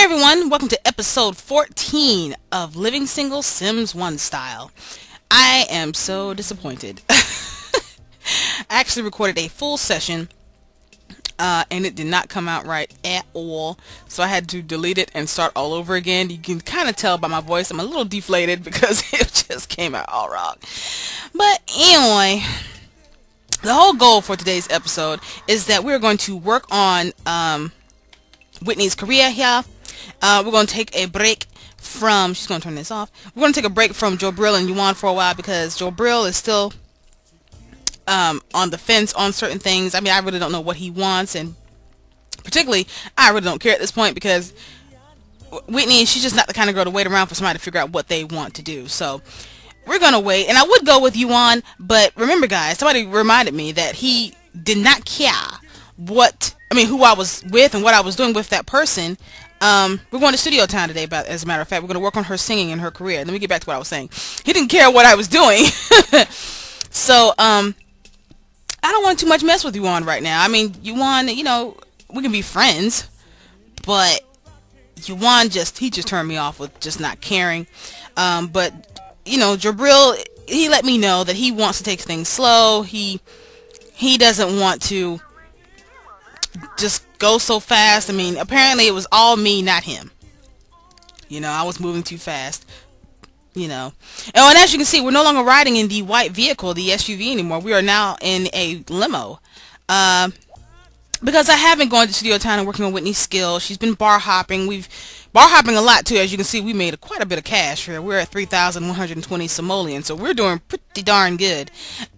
everyone, welcome to episode 14 of Living Single Sims 1 Style. I am so disappointed. I actually recorded a full session and it did not come out right at all, so I had to delete it and start all over again. You can kind of tell by my voice I'm a little deflated because it just came out all wrong. But anyway, the whole goal for today's episode is that we're going to work on Whitney's career here. We're going to take a break from, she's going to turn this off. We're going to take a break from Jobrill and Yuan for a while because Jobrill is still on the fence on certain things. I mean, I really don't know what he wants, and particularly, I really don't care at this point because Whitney, she's just not the kind of girl to wait around for somebody to figure out what they want to do. So we're going to wait, and I would go with Yuan, but remember guys, somebody reminded me that he did not care who I was with and what I was doing with that person. We're going to Studio Town today, as a matter of fact. We're going to work on her singing and her career. Let me get back to what I was saying. He didn't care what I was doing. So, I don't want too much mess with Yuan right now. I mean, Yuan, you know, we can be friends, but Yuan he just turned me off with just not caring. But, you know, Jobrill, he let me know that he wants to take things slow. He doesn't want to just go so fast. I mean, apparently it was all me, not him. You know, I was moving too fast. You know, and as you can see, we're no longer riding in the white vehicle, the SUV anymore. We are now in a limo. Because I have been going to Studio Town and working on Whitney's skills. She's been bar hopping. We've bar hopping a lot too. As you can see, we made quite a bit of cash here. We're at 3,120 simoleons, so we're doing pretty darn good.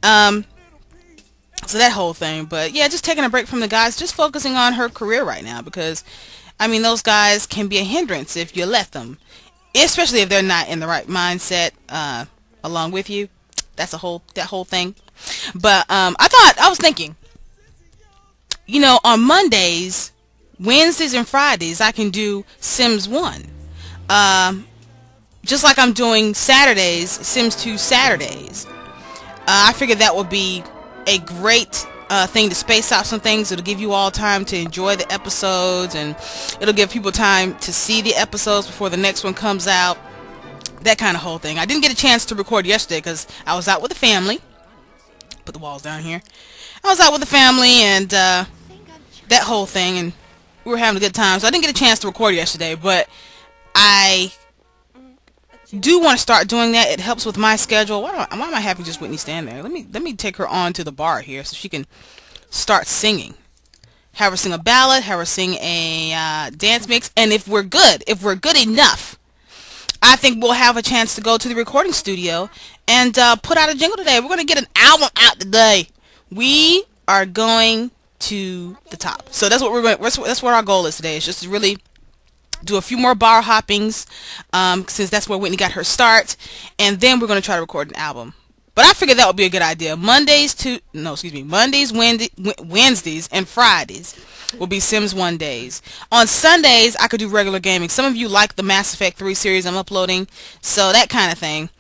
So that whole thing, but yeah, just taking a break from the guys, just focusing on her career right now, because I mean, those guys can be a hindrance if you let them, especially if they're not in the right mindset along with you. That's that whole thing. But I was thinking, you know, on Mondays, Wednesdays, and Fridays, I can do Sims 1. Just like I'm doing Saturdays, Sims 2 Saturdays. I figured that would be a great thing to space out some things. It'll give you all time to enjoy the episodes, and it'll give people time to see the episodes before the next one comes out. That kind of whole thing. I didn't get a chance to record yesterday because I was out with the family. Put the walls down here. I was out with the family and that whole thing, and we were having a good time, so I didn't get a chance to record yesterday, but I do want to start doing that. It helps with my schedule. Why am I having just Whitney stand there? Let me take her on to the bar here so she can start singing. Have her sing a ballad, have her sing a dance mix, and if we're good enough, I think we'll have a chance to go to the recording studio and put out a jingle today. We're going to get an album out today. We are going to the top. So that's what we're going. That's what our goal is today. Is just to really do a few more bar hoppings, since that's where Whitney got her start, and then we're going to try to record an album. But I figured that would be a good idea. Mondays, Wednesdays, and Fridays will be Sims 1 days. On Sundays, I could do regular gaming. Some of you like the Mass Effect 3 series I'm uploading, so that kind of thing.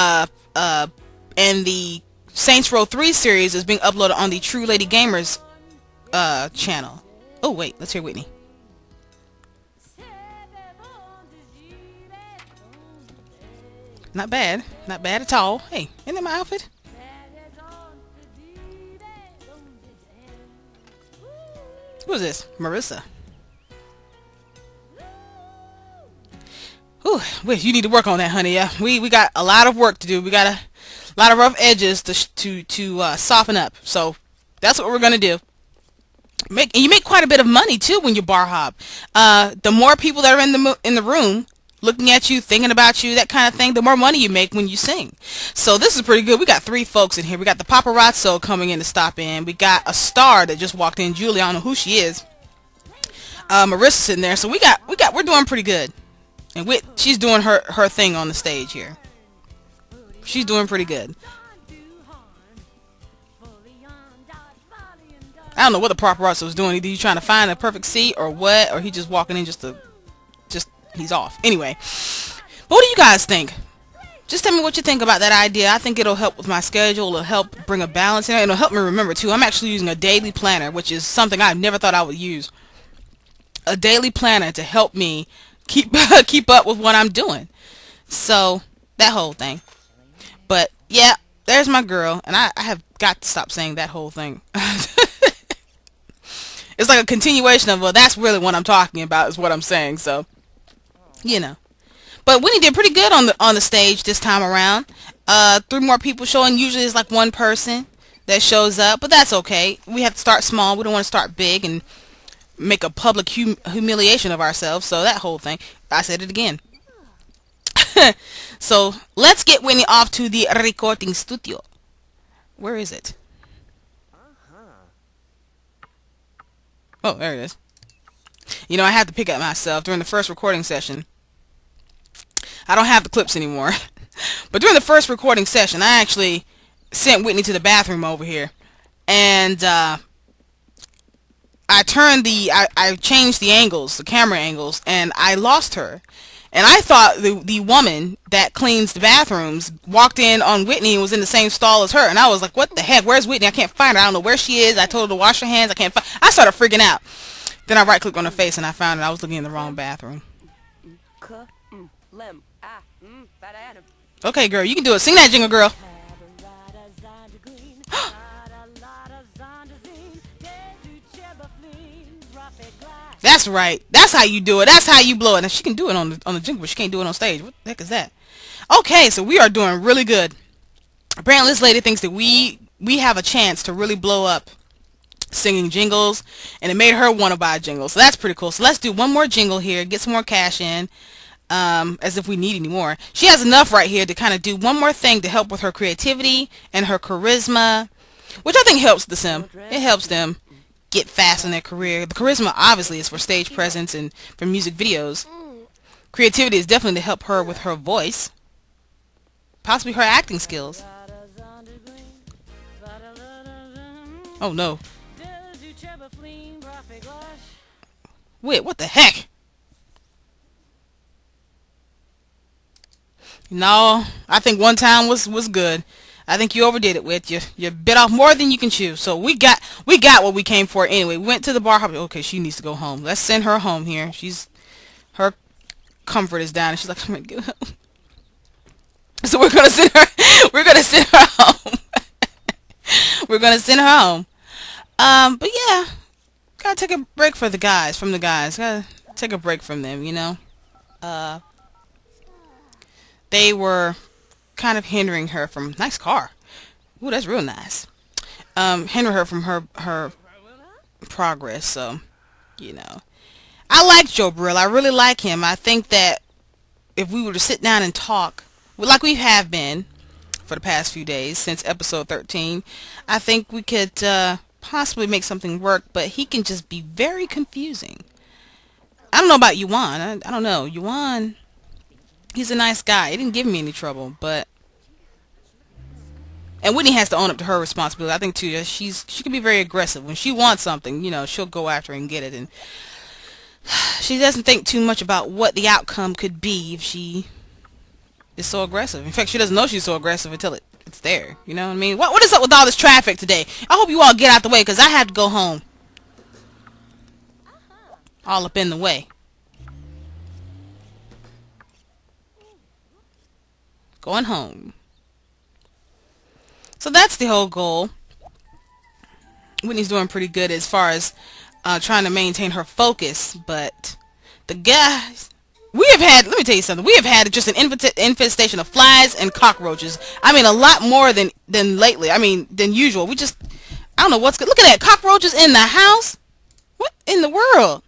And the Saints Row 3 series is being uploaded on the True Lady Gamers channel. Oh wait, let's hear Whitney. Not bad. Not bad at all. Hey, isn't that my outfit? Who is this? Marissa. Whew, you need to work on that, honey. Yeah, we got a lot of work to do. We got a lot of rough edges to soften up. So that's what we're gonna do. And you make quite a bit of money too when you bar hop. The more people that are in the room, looking at you, thinking about you, that kind of thing, the more money you make when you sing. So this is pretty good. We got 3 folks in here. We got the paparazzo coming in to stop in. We got a star that just walked in, Julie. I don't know who she is. Marissa's sitting there. So we're doing pretty good. And she's doing her thing on the stage here. She's doing pretty good. I don't know what the paparazzo was doing. Either he's trying to find a perfect seat or what, or he just walking in he's off. Anyway, but what do you guys think? Just tell me what you think about that idea. I think it'll help with my schedule. It'll help bring a balance in it. It'll help me remember too. I'm actually using a daily planner, which is something I've never thought I would use. A daily planner to help me keep keep up with what I'm doing. So that whole thing. But yeah, there's my girl, and I have got to stop saying that whole thing. It's like a continuation of, well, that's really what I'm talking about is what I'm saying. So, you know. But Whitney did pretty good on the stage this time around. 3 more people showing. Usually it's like 1 person that shows up, but that's okay. We have to start small. We don't want to start big and make a public humiliation of ourselves. So that whole thing. I said it again. So let's get Whitney off to the recording studio. Where is it? Oh, there it is. You know, I had to pick up myself during the first recording session. I don't have the clips anymore. But during the first recording session, I actually sent Whitney to the bathroom over here. And I changed the angles, the camera angles, and I lost her. And I thought the woman that cleans the bathrooms walked in on Whitney and was in the same stall as her. And I was like, what the heck? Where's Whitney? I can't find her. I don't know where she is. I told her to wash her hands. I can't find. I started freaking out. Then I right-clicked on her face and I found I was looking in the wrong bathroom. Okay, girl, you can do it. Sing that jingle, girl. That's right. That's how you do it. That's how you blow it. And she can do it on the jingle, but she can't do it on stage. What the heck is that? Okay, so we are doing really good. Apparently, this lady thinks that we have a chance to really blow up singing jingles, and it made her want to buy a jingle. So that's pretty cool. So let's do one more jingle here, get some more cash in, as if we need any more. She has enough right here to kind of do one more thing to help with her creativity and her charisma, which I think helps the sim. It helps them get fast in their career. The charisma obviously is for stage presence and for music videos. Creativity is definitely to help her with her voice, possibly her acting skills. Oh no. Wait, what the heck? No, I think one time was good. I think you overdid it, Whit. You bit off more than you can chew. So we got what we came for anyway. We went to the bar. Okay, she needs to go home. Let's send her home here. Her comfort is down, and she's like, I'm gonna go home. So we're gonna send her. We're gonna send her home. We're gonna send her home. But yeah, gotta take a break from the guys. Gotta take a break from them. You know. They were kind of hindering her from nice car. Ooh, that's real nice. Hinder her from her progress. So, you know, I like Joe Brill. I really like him. I think that if we were to sit down and talk, like we have been for the past few days since episode 13, I think we could possibly make something work. But he can just be very confusing. I don't know about Yuan. I don't know. Yuan, he's a nice guy. He didn't give me any trouble, but and Whitney has to own up to her responsibility. I think too. She can be very aggressive when she wants something. You know, she'll go after it and get it, and she doesn't think too much about what the outcome could be if she is so aggressive. In fact, she doesn't know she's so aggressive until it's there. You know what I mean? What is up with all this traffic today? I hope you all get out the way because I have to go home. All up in the way. Going home. So that's the whole goal. Whitney's doing pretty good as far as trying to maintain her focus, but the guys, let me tell you something, we have had just an infestation of flies and cockroaches. I mean, a lot more than lately. I mean, than usual. I don't know what's good. Look at that, cockroaches in the house. What in the world?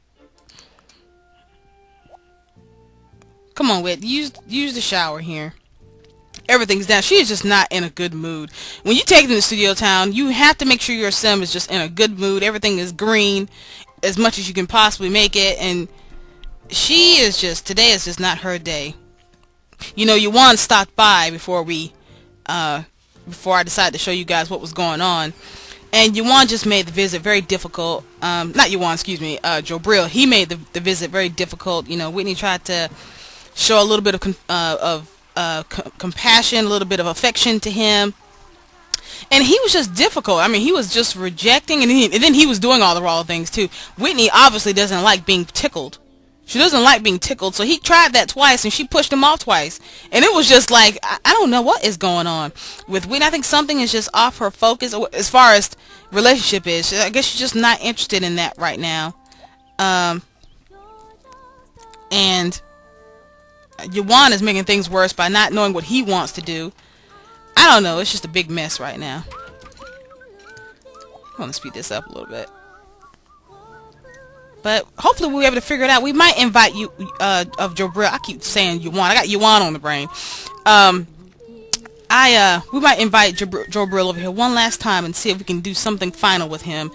Come on, Whit, use the shower here. Everything's down. She is just not in a good mood. When you take them to Studio Town, you have to make sure your sim is just in a good mood. Everything is green as much as you can possibly make it. And she is just, today is just not her day. You know, Yuan stopped by before I decided to show you guys what was going on. And Yuan just made the visit very difficult. Not Yuan, excuse me, Joe Brill. He made the visit very difficult. You know, Whitney tried to show a little bit of compassion, a little bit of affection to him, and he was just difficult. I mean, he was just rejecting, and then he was doing all the wrong things too. Whitney obviously doesn't like being tickled. She doesn't like being tickled, so he tried that twice, and she pushed him off twice. And it was just like, I don't know what is going on with Whitney. I think something is just off her focus as far as relationship is. I guess she's just not interested in that right now. And Yuan is making things worse by not knowing what he wants to do. I don't know. It's just a big mess right now. I want to speed this up a little bit. But hopefully we'll be able to figure it out. We might invite you, of Jobril. I keep saying Yuan. I got Yuan on the brain. We might invite Jobril over here one last time and see if we can do something final with him.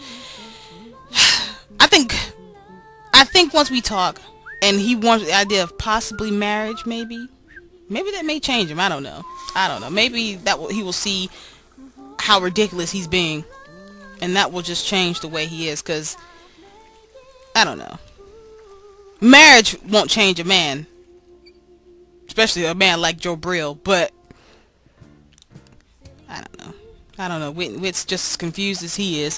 I think once we talk, and he wants the idea of possibly marriage, maybe that may change him. I don't know. Maybe he will see how ridiculous he's being, and that will just change the way he is. Cause I don't know. Marriage won't change a man, especially a man like Jobril. But I don't know. Wit's just as confused as he is.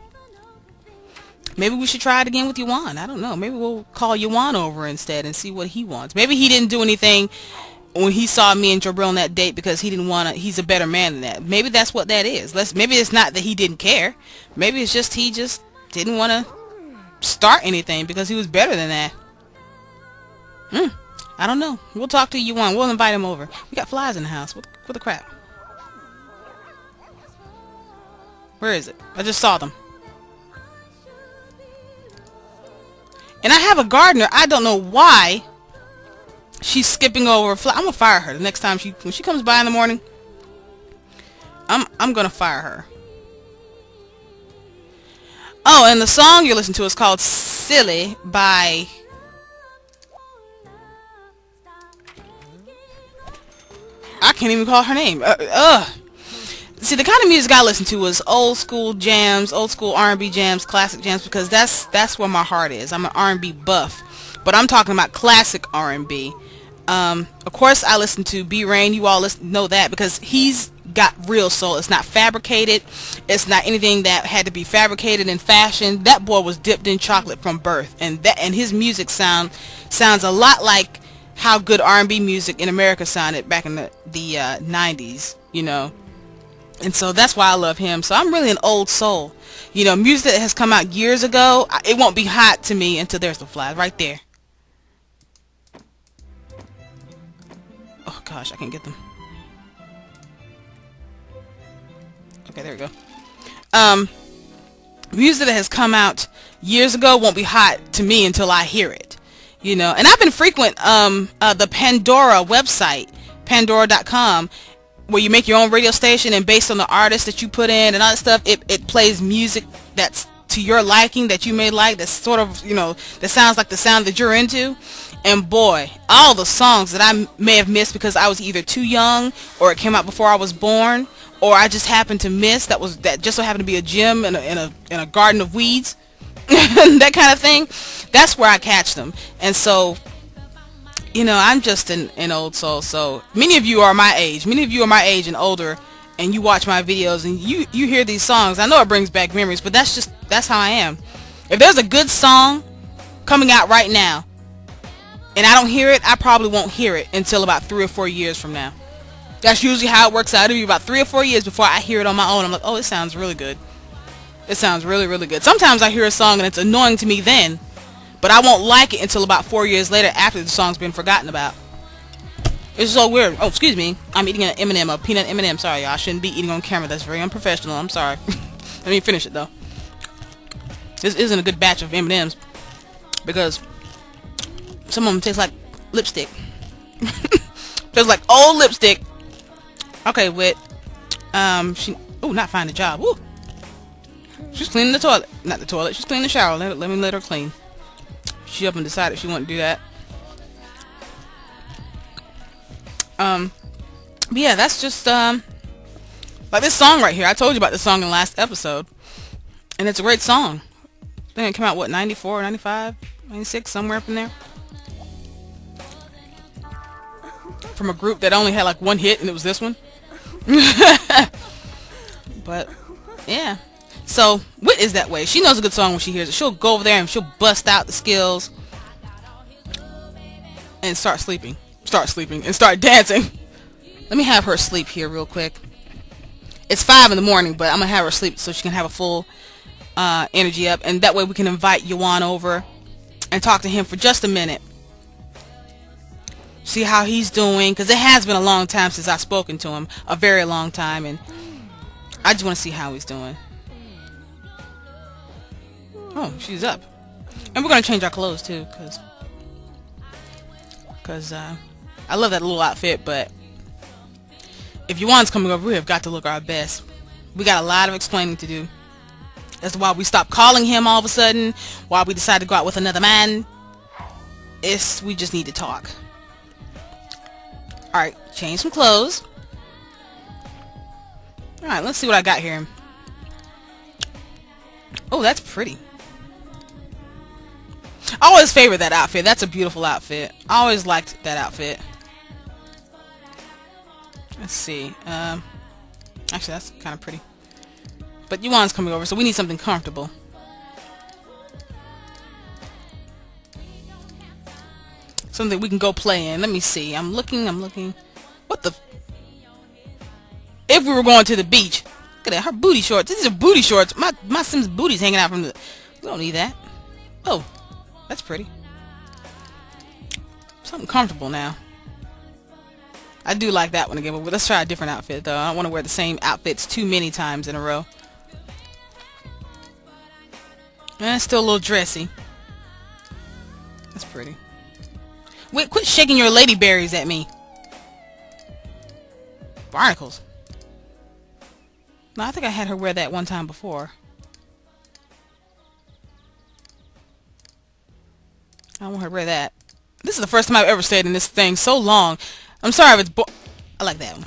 Maybe we should try it again with Yuan. I don't know. Maybe we'll call Yuan over instead and see what he wants. Maybe he didn't do anything when he saw me and Jobril on that date because he didn't want to. He's a better man than that. Maybe that's what that is. Maybe it's not that he didn't care. Maybe it's just he just didn't want to start anything because he was better than that. I don't know. We'll talk to Yuan. We'll invite him over. We got flies in the house. What the crap? Where is it? I just saw them. And I have a gardener. I don't know why she's skipping over a fly. I'm gonna fire her the next time when she comes by in the morning. I'm gonna fire her. Oh, and the song you're listening to is called "Silly" by I can't even call her name. See, the kind of music I listen to is old school jams, old school R&B jams, classic jams, because that's where my heart is. I'm an R&B buff, but I'm talking about classic R&B. Of course, I listen to B Rain. You all know that because he's got real soul. It's not fabricated. It's not anything that had to be fabricated in fashion. That boy was dipped in chocolate from birth, and his music sounds a lot like how good R&B music in America sounded back in the 90s, you know. And so that's why I love him. So I'm really an old soul. You know, music that has come out years ago, it won't be hot to me until there's the flies right there. Oh gosh, I can't get them. Okay, there we go. Music that has come out years ago won't be hot to me until I hear it. You know, and I've been frequent the Pandora website, Pandora.com, where you make your own radio station, and based on the artist that you put in and all that stuff, it plays music that's to your liking, that you may like, that's sort of, you know, that sounds like the sound that you're into. And boy, all the songs that I may have missed because I was either too young, or it came out before I was born, or I just happened to miss, that just so happened to be a gem in a garden of weeds, that kind of thing. That's where I catch them. And so, you know, I'm just an old soul. So many of you are my age. Many of you are my age and older, and you watch my videos and you hear these songs. I know it brings back memories, but that's how I am. If there's a good song coming out right now and I don't hear it, I probably won't hear it until about 3 or 4 years from now. That's usually how it works out. It'll be about 3 or 4 years before I hear it on my own. I'm like, oh, it sounds really good. It sounds really, really good. Sometimes I hear a song and it's annoying to me then, but I won't like it until about 4 years later after the song's been forgotten about. It's so weird. Oh, excuse me. I'm eating an M&M, a peanut M&M. Sorry, y'all. I shouldn't be eating on camera. That's very unprofessional. I'm sorry. Let me finish it, though. This isn't a good batch of M&Ms because some of them taste like lipstick. Tastes like old lipstick. Okay, Wit. Not find a job. Woo. She's cleaning the toilet. Not the toilet. She's cleaning the shower. Let me let her clean. She up and decided she wanted to do that. But yeah, that's just like this song right here. I told you about this song in the last episode, and it's a great song. I think it came out, what, 94, 95, 96, somewhere up in there, from a group that only had like one hit, and it was this one. But yeah, so Wit is that way. She knows a good song when she hears it. She'll go over there and she'll bust out the skills. and start sleeping. Start sleeping and start dancing. Let me have her sleep here real quick. It's 5 in the morning, but I'm gonna have her sleep so she can have a full energy up, and that way we can invite Yuan over and talk to him for just a minute. See how he's doing, because it has been a long time since I've spoken to him, a very long time, and I just want to see how he's doing. Oh, she's up. And we're going to change our clothes too, because I love that little outfit, but if Yuan's coming over, we have got to look our best. We got a lot of explaining to do as to why we stopped calling him all of a sudden, why we decided to go out with another man. We just need to talk. Alright, change some clothes. Alright, let's see what I got here. Oh, that's pretty. I always favored that outfit. That's a beautiful outfit. I always liked that outfit. Let's see. Actually, that's kind of pretty. But Yuan's coming over, so we need something comfortable. Something we can go play in. Let me see. I'm looking. What the? If we were going to the beach. Look at that. Her booty shorts. These are booty shorts. My Sim's booty's hanging out from the... We don't need that. Oh. That's pretty. Something comfortable now. I do like that one again, but let's try a different outfit though. I don't want to wear the same outfits too many times in a row. It's still a little dressy. That's pretty. Wait, quit shaking your ladyberries at me. Barnacles. No, I think I had her wear that one time before. I don't want her to wear that. This is the first time I've ever stayed in this thing so long. I'm sorry if it's I like that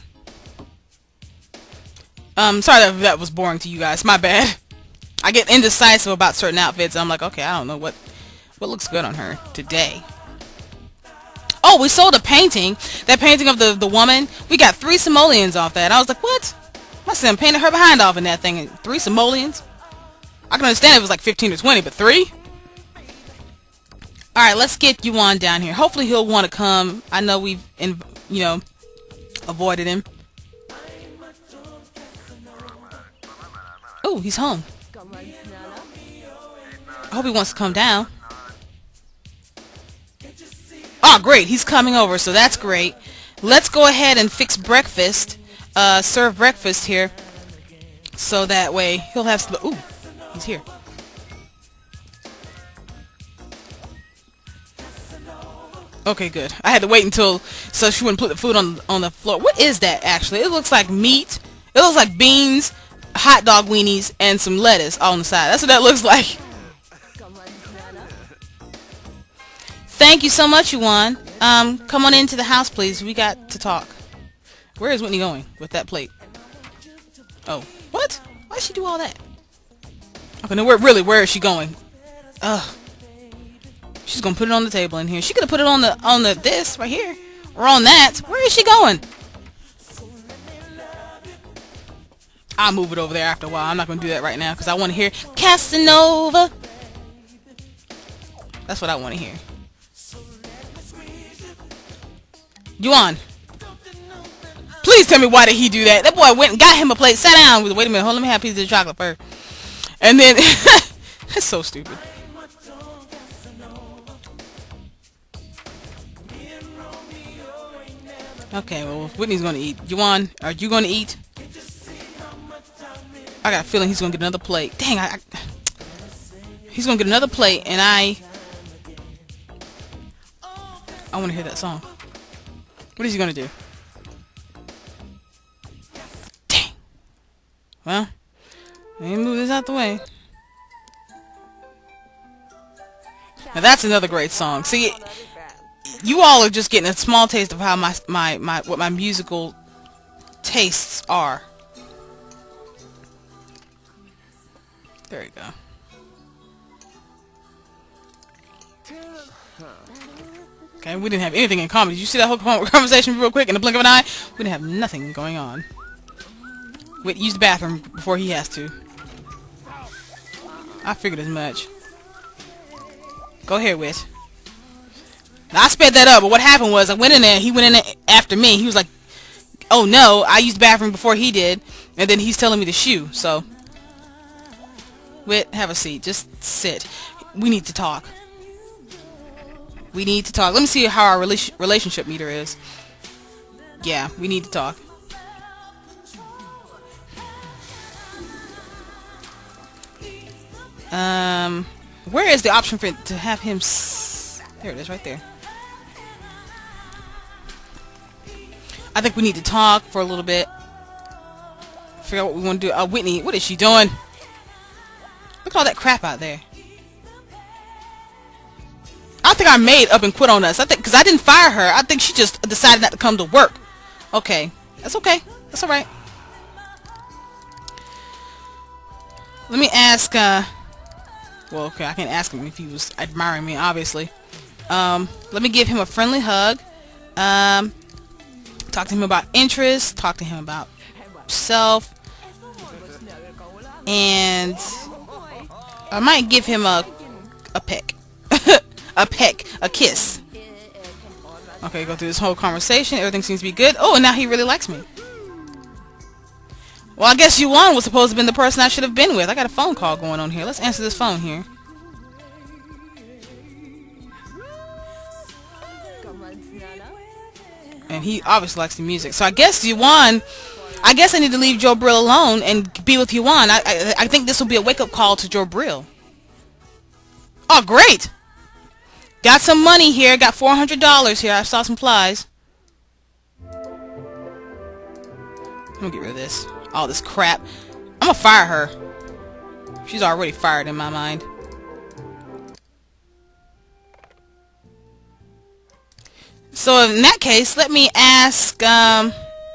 one. Sorry if that was boring to you guys. My bad. I get indecisive about certain outfits. I'm like, okay, I don't know what looks good on her today. Oh, we sold a painting. That painting of the woman. We got 3 simoleons off that. I was like, what? My son painted her behind off in that thing. And 3 simoleons? I can understand if it was like 15 or 20, but 3? Alright, let's get Yuan down here. Hopefully he'll want to come. I know we've, avoided him. Oh, he's home. I hope he wants to come down. Oh, great. He's coming over, so that's great. Let's go ahead and fix breakfast. Serve breakfast here. So that way he'll have some... Ooh, he's here. Okay, good. I had to wait until so she wouldn't put the food on the floor. What is that, actually? It looks like meat. It looks like beans, hot dog weenies, and some lettuce all on the side. That's what that looks like. Thank you so much, Yuan. Come on into the house, please. We got to talk. Where is Whitney going with that plate? Oh, what? Why did she do all that? Okay, no, where is she going? Ugh. She's gonna put it on the table in here. She could have put it on the this right here, or on that. Where is she going? I'll move it over there after a while. I'm not gonna do that right now because I want to hear Casanova. That's what I want to hear. Yuan, please tell me why did he do that? That boy went and got him a plate, sat down. Wait a minute, hold on, let me have a piece of chocolate first. And then that's so stupid. Okay, well, Whitney's gonna eat. Yuan, are you gonna eat? I got a feeling he's gonna get another plate. Dang, he's gonna get another plate, and I want to hear that song. What is he gonna do? Dang. Well, let me move this out the way. Now that's another great song. See, you all are just getting a small taste of how what my musical tastes are. There you go. Okay, we didn't have anything in common. Did you see that whole conversation real quick in the blink of an eye? We didn't have nothing going on. Wait, use the bathroom before he has to. I figured as much. Go ahead, Wit. Now, I sped that up, but what happened was I went in there, he went in there after me. He was like, oh no, I used the bathroom before he did, and then he's telling me to shoo, so. Wait, have a seat. Just sit. We need to talk. We need to talk. Let me see how our relationship meter is. Yeah, we need to talk. Where is the option for to have him there it is, right there. I think we need to talk for a little bit. Figure out what we want to do. Whitney, what is she doing? Look at all that crap out there. I think our maid up and quit on us. I think, because I didn't fire her. I think she just decided not to come to work. Okay. That's okay. That's alright. Let me ask, well, okay, I can't ask him if he was admiring me, obviously. Let me give him a friendly hug. Talk to him about interests. Talk to him about self. And I might give him a peck. A peck. A kiss. Okay, go through this whole conversation. Everything seems to be good. Oh, and now he really likes me. Well, I guess Yuan was supposed to have been the person I should have been with. I got a phone call going on here. Let's answer this phone here. And he obviously likes the music. So I guess Yuan... I guess I need to leave Jobriel alone and be with Yuan. I think this will be a wake-up call to Jobriel. Oh, great! Got some money here. Got $400 here. I saw some flies. I'm gonna get rid of this. All this crap. I'm gonna fire her. She's already fired in my mind. So in that case, let me ask, let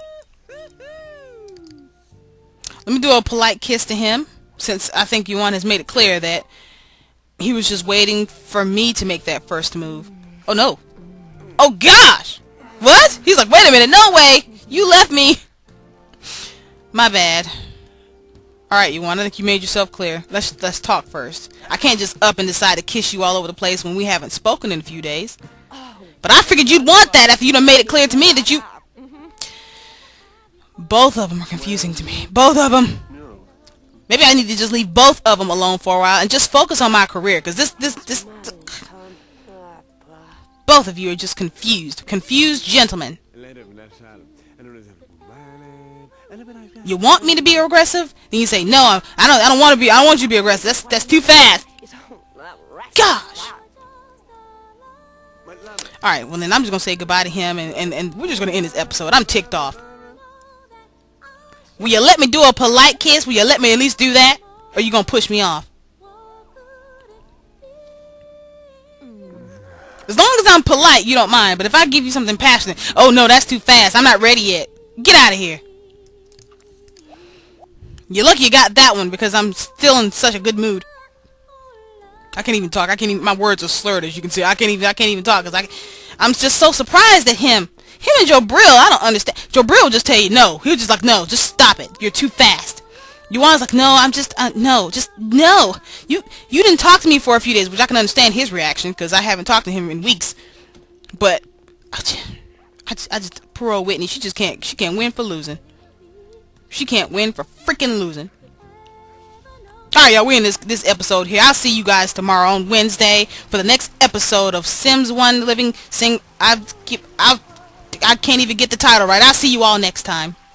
me do a polite kiss to him, since I think Yuan has made it clear that he was just waiting for me to make that first move. Oh no. Oh gosh! What? He's like, wait a minute, no way! You left me! My bad. Alright, Yuan, I think you made yourself clear. Let's talk first. I can't just up and decide to kiss you all over the place when we haven't spoken in a few days. But I figured you'd want that after you done made it clear to me that you... Both of them are confusing to me. Both of them. Maybe I need to just leave both of them alone for a while and just focus on my career. Because this... Both of you are just confused. Confused gentlemen. You want me to be aggressive? Then you say, no, I don't want to be... I don't want you to be aggressive. That's too fast. Gosh. Alright, well then I'm just going to say goodbye to him and we're just going to end this episode. I'm ticked off. Will you let me do a polite kiss? Will you let me at least do that? Or are you going to push me off? As long as I'm polite, you don't mind. But if I give you something passionate, oh no, that's too fast. I'm not ready yet. Get out of here. You're lucky you got that one because I'm still in such a good mood. I can't even talk. I can't even, my words are slurred, as you can see. I can't even talk because I'm just so surprised at him. Him and Jobriel, I don't understand. Jobriel will just tell you no. He'll just like, no, just stop it. You're too fast. Yuan's like, no, I'm just, no, just, no. You didn't talk to me for a few days, which I can understand his reaction because I haven't talked to him in weeks. But, I just, poor old Whitney, she can't win for losing. She can't win for freaking losing. Alright, y'all, we're in this episode here. I'll see you guys tomorrow on Wednesday for the next episode of Sims 1 Living Sing. I can't even get the title right. I'll see you all next time.